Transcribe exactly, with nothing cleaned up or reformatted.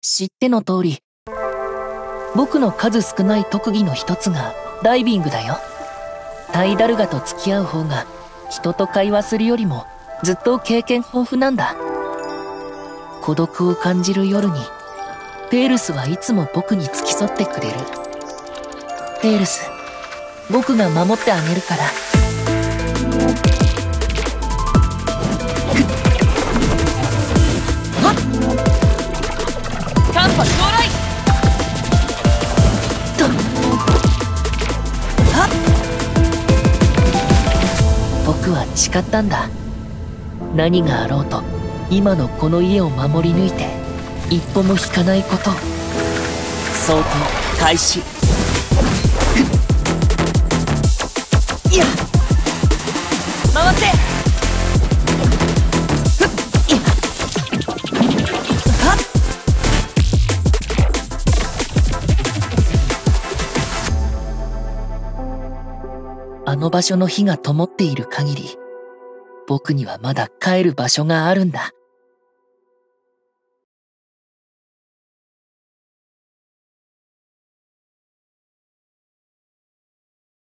知っての通り、僕の数少ない特技の一つがダイビングだよ。タイダルガと付き合う方が人と会話するよりもずっと経験豊富なんだ。孤独を感じる夜にペールスはいつも僕に付き添ってくれる。ペールス、僕が守ってあげるから。カンパ将来とはっ僕は誓ったんだ。何があろうと今のこの家を守り抜いて一歩も引かないこと。想定開始。いや回ってはっあの場所の火が灯っている限り、僕にはまだ帰る場所があるんだ。